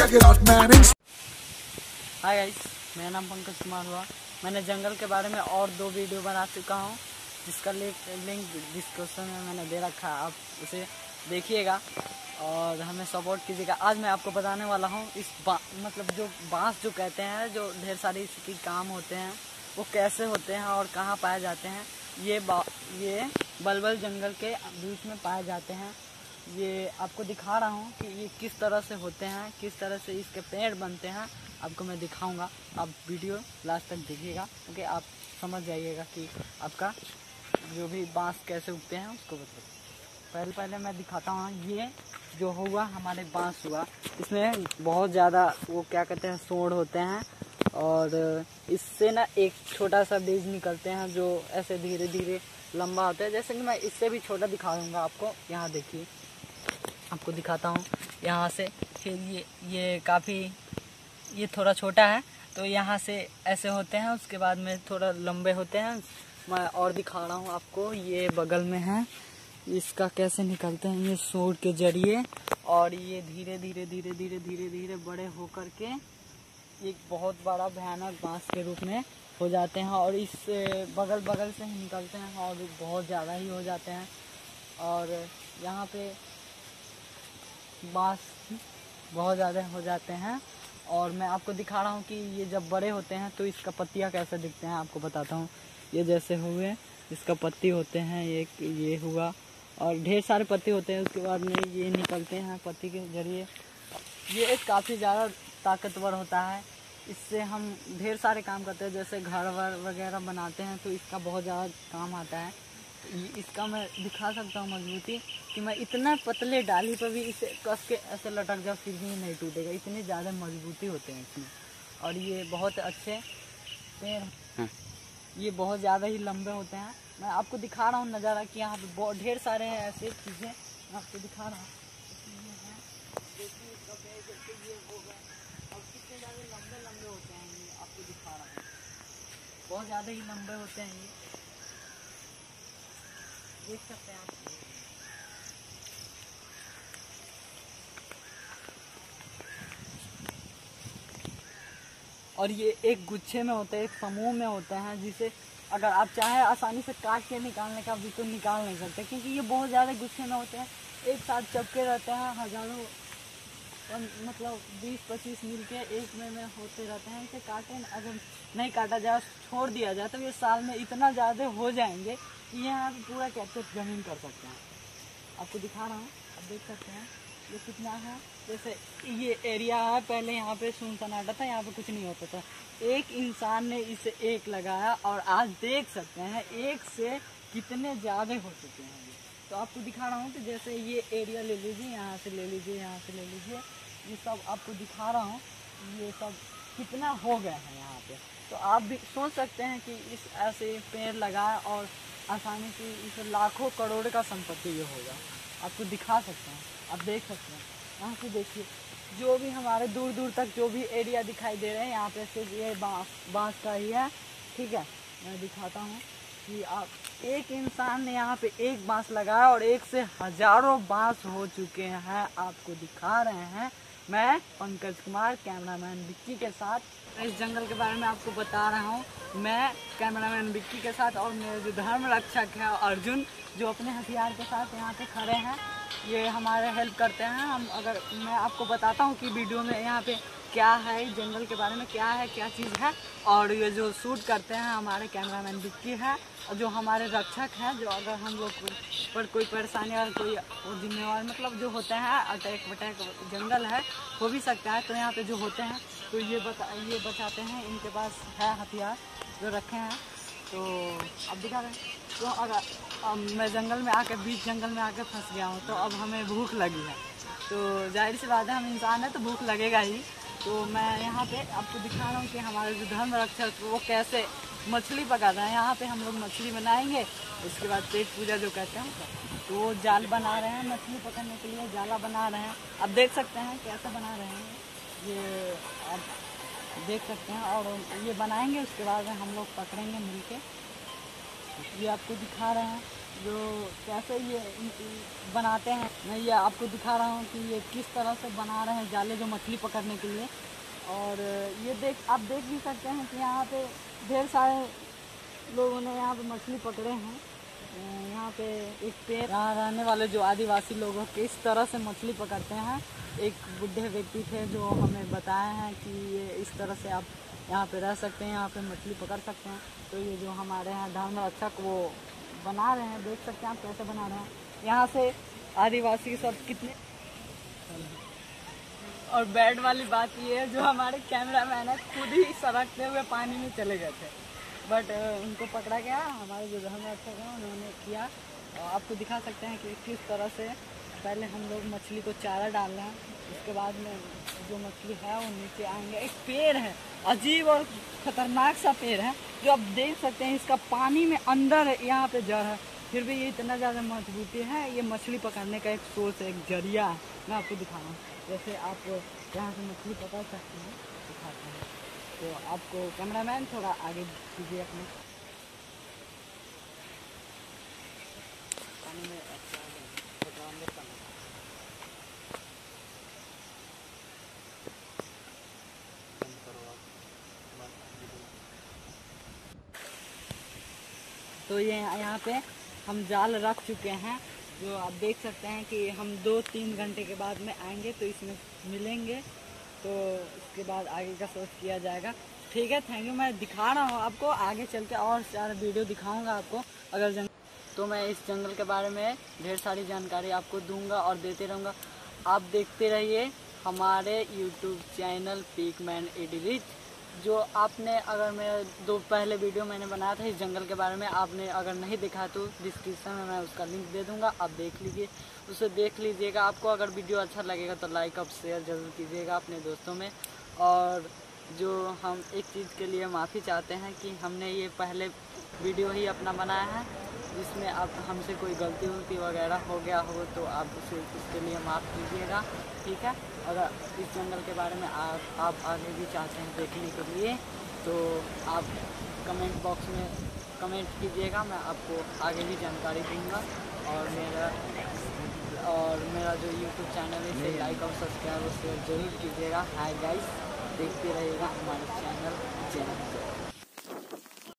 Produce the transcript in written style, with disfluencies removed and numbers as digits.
Hi guys, मेरा नाम पंकज कुमार हुआ। मैंने जंगल के बारे में और 2 वीडियो बना चुका हूँ, जिसका लिंक डिस्क्रिप्शन में मैंने दे रखा है। आप उसे देखिएगा और हमें सपोर्ट कीजिएगा। आज मैं आपको बताने वाला हूँ इस मतलब जो बांस जो कहते हैं, जो ढेर सारे इसके काम होते हैं, वो कैसे होते हैं और कहाँ पाए जाते हैं। ये बलबल जंगल के बीच में पाए जाते हैं। ये आपको दिखा रहा हूँ कि ये किस तरह से होते हैं, किस तरह से इसके पेड़ बनते हैं, आपको मैं दिखाऊंगा। आप वीडियो लास्ट तक देखिएगा, क्योंकि आप समझ जाइएगा कि आपका जो भी बांस कैसे उगते हैं उसको बताइए। पहले मैं दिखाता हूँ। ये जो हुआ हमारे बांस हुआ, इसमें बहुत ज़्यादा वो क्या कहते हैं सोड़ होते हैं, और इससे ना एक छोटा सा बीज निकलते हैं जो ऐसे धीरे धीरे लंबा होता है। जैसे कि मैं इससे भी छोटा दिखा दूँगा आपको। यहाँ देखिए, आपको दिखाता हूँ यहाँ से। फिर ये काफ़ी ये थोड़ा छोटा है, तो यहाँ से ऐसे होते हैं, उसके बाद में थोड़ा लंबे होते हैं। मैं और दिखा रहा हूँ आपको। ये बगल में है, इसका कैसे निकलते हैं ये सूर के जरिए, और ये धीरे धीरे धीरे धीरे धीरे धीरे बड़े होकर के एक बहुत बड़ा भयानक बांस के रूप में हो जाते हैं। और इस बगल बगल से ही निकलते हैं और बहुत ज़्यादा ही हो जाते हैं। और यहाँ पे बांस बहुत ज़्यादा हो जाते हैं। और मैं आपको दिखा रहा हूँ कि ये जब बड़े होते हैं तो इसका पत्तियाँ कैसे दिखते हैं, आपको बताता हूँ। ये जैसे हुए इसका पत्ती होते हैं, ये हुआ और ढेर सारे पत्ते होते हैं। उसके बाद में ये निकलते हैं पत्ती के जरिए। ये काफ़ी ज़्यादा ताकतवर होता है। इससे हम ढेर सारे काम करते हैं, जैसे घर वगैरह बनाते हैं, तो इसका बहुत ज़्यादा काम आता है। इसका मैं दिखा सकता हूँ मजबूती, कि मैं इतना पतले डाली पर भी इसे कस के ऐसे लटक जाओ फिर भी नहीं टूटेगा। इतनी ज़्यादा मजबूती होते हैं इसमें। और ये बहुत अच्छे पेड़ हैं, ये बहुत ज़्यादा ही लंबे होते हैं। मैं आपको दिखा रहा हूँ नज़ारा कि यहाँ पे बहुत ढेर सारे हैं ऐसे चीज़ें। मैं आपको दिखा रहा हूँ, देखिए इसका पेड़ जैसे ये हो गए और कितने ज़्यादा लंबे लंबे होते हैं। ये आपको दिखा रहा हूँ, बहुत ज़्यादा ही लंबे होते हैं। ये देख सकते हैं आप। और ये एक गुच्छे में होते हैं, एक समूह में होते हैं, जिसे अगर आप चाहे आसानी से काट के निकालने का भी तो निकाल नहीं सकते, क्योंकि ये बहुत ज़्यादा गुच्छे में होते हैं, एक साथ चपके रहते हैं। हज़ारों मतलब 20-25 मिल के एक में होते रहते हैं। इसे काटें अगर नहीं काटा जाए, छोड़ दिया जाए, तो ये साल में इतना ज़्यादा हो जाएंगे कि यहाँ पर पूरा कैप्चर ज़मीन कर सकते हैं। आपको दिखा रहा हूँ, आप देख सकते हैं ये कितना है। जैसे ये एरिया है, पहले यहाँ पे सुनसनाटा था, यहाँ पे कुछ नहीं होता था। एक इंसान ने इसे एक लगाया और आज देख सकते हैं एक से कितने ज़्यादा हो चुके हैं। ये तो आपको दिखा रहा हूँ कि जैसे ये एरिया ले लीजिए, यहाँ से ले लीजिए, यहाँ से ले लीजिए, ये सब आपको दिखा रहा हूँ ये सब कितना हो गया है यहाँ पे। तो आप भी सोच सकते हैं कि इस ऐसे पेड़ लगाए और आसानी से इसे लाखों करोड़ का संपत्ति ये होगा। आपको दिखा सकते हैं, आप देख सकते हैं। यहाँ से देखिए, जो भी हमारे दूर दूर तक जो भी एरिया दिखाई दे रहे हैं, यहाँ पे सिर्फ ये बांस का ही है। ठीक है, मैं दिखाता हूँ कि आप एक इंसान ने यहाँ पे एक बांस लगाया और एक से हजारों बांस हो चुके हैं। आपको दिखा रहे हैं मैं पंकज कुमार, कैमरामैन विक्की के साथ। इस जंगल के बारे में आपको बता रहा हूँ मैं कैमरामैन विक्की के साथ, और मेरे जो धर्म रक्षक है अर्जुन, जो अपने हथियार के साथ यहाँ पे खड़े हैं। ये हमारे हेल्प करते हैं। अगर मैं आपको बताता हूँ कि वीडियो में यहाँ पे क्या है, जंगल के बारे में क्या है, क्या चीज़ है। और ये जो शूट करते हैं हमारे कैमरामैन विक्की है, और जो हमारे रक्षक हैं, जो अगर हम लोग पर कोई परेशानी और कोई जिम्मेवार मतलब जो होते हैं, अटैक वटैक जंगल है हो भी सकता है, तो यहाँ पे जो होते हैं तो ये बचाते हैं। इनके पास है हथियार जो रखे हैं। तो अब दिखा रहे हैं। तो अगर मैं जंगल में आकर बीच जंगल में आकर फंस गया हूँ, तो अब हमें भूख लगी है, तो जाहिर सी बात है हम इंसान है तो भूख लगेगा ही। तो मैं यहाँ पे आपको दिखा रहा हूँ कि हमारे जो धर्म रक्षक वो कैसे मछली पकाता है। यहाँ पे हम लोग मछली बनाएंगे, उसके बाद पेट पूजा जो कहते हैं, तो वो जाल बना रहे हैं मछली पकड़ने के लिए, जाला बना रहे हैं। अब देख सकते हैं कैसे बना रहे हैं, ये आप देख सकते हैं। और ये बनाएंगे, उसके बाद हम लोग पकड़ेंगे मिलके। ये आपको दिखा रहे हैं जो कैसे ये बनाते हैं, मैं ये आपको दिखा रहा हूँ कि ये किस तरह से बना रहे हैं जाले जो मछली पकड़ने के लिए। और ये आप देख भी सकते हैं कि यहाँ पे ढेर सारे लोगों ने यहाँ पे मछली पकड़े हैं। यहाँ पे एक पेड़, यहाँ रहने वाले जो आदिवासी लोग हैं किस तरह से मछली पकड़ते हैं। एक बुढ़े व्यक्ति थे जो हमें बताए हैं कि ये इस तरह से आप यहाँ पे रह सकते हैं, यहाँ पे मछली पकड़ सकते हैं। तो ये जो हमारे यहाँ धर्म रक्षक वो बना रहे हैं, देख सकते हैं आप कैसे बना रहे हैं। यहाँ से आदिवासी सब कितने। और बैड वाली बात ये है, जो हमारे कैमरामैन है खुद ही सरकते हुए पानी में चले गए थे, बट उनको पकड़ा गया। हमारे जो धर्म रक्षक हैं उन्होंने किया। और आपको दिखा सकते हैं कि किस तरह से पहले हम लोग मछली को चारा डाल रहे हैं, उसके बाद में जो मछली है वो नीचे आएंगे। एक पेड़ है, अजीब और ख़तरनाक सा पेड़ है, जो आप देख सकते हैं इसका पानी में अंदर यहाँ पे जड़ है, फिर भी ये इतना ज़्यादा मजबूती है। ये मछली पकड़ने का एक सोर्स है, एक जरिया है। मैं आपको दिखा रहा हूँ, जैसे आप यहाँ से मछली पकड़ सकते हैं, दिखाते हैं। तो आपको कैमरामैन थोड़ा आगे कीजिए अपने पानी में तो ये यहाँ पे हम जाल रख चुके हैं, जो आप देख सकते हैं कि हम 2-3 घंटे के बाद में आएंगे तो इसमें मिलेंगे, तो उसके बाद आगे का सोच किया जाएगा। ठीक है, थैंक यू। मैं दिखा रहा हूँ आपको, आगे चल के और सारा वीडियो दिखाऊंगा आपको। अगर तो मैं इस जंगल के बारे में ढेर सारी जानकारी आपको दूंगा और देते रहूँगा। आप देखते रहिए हमारे यूट्यूब चैनल पिकमैन एडिट। जो आपने अगर मेरा 2 पहले वीडियो मैंने बनाया था इस जंगल के बारे में, आपने अगर नहीं देखा तो डिस्क्रिप्शन में मैं उसका लिंक दे दूंगा, आप देख लीजिए, उसे देख लीजिएगा। आपको अगर वीडियो अच्छा लगेगा तो लाइक और शेयर ज़रूर कीजिएगा अपने दोस्तों में। और जो हम एक चीज़ के लिए माफ़ी चाहते हैं कि हमने ये पहले वीडियो ही अपना बनाया है, जिसमें आप हमसे कोई गलती उलती वगैरह हो गया हो तो आप उसके लिए माफ़ कीजिएगा, ठीक है। अगर इस जंगल के बारे में आप आगे भी चाहते हैं देखने के लिए तो आप कमेंट बॉक्स में कमेंट कीजिएगा, मैं आपको आगे भी जानकारी दूंगा। और मेरा जो यूट्यूब चैनल है इसे लाइक और सब्सक्राइब और शेयर ज़रूर कीजिएगा। हाय गाइस, देखते रहिएगा हमारे चैनल।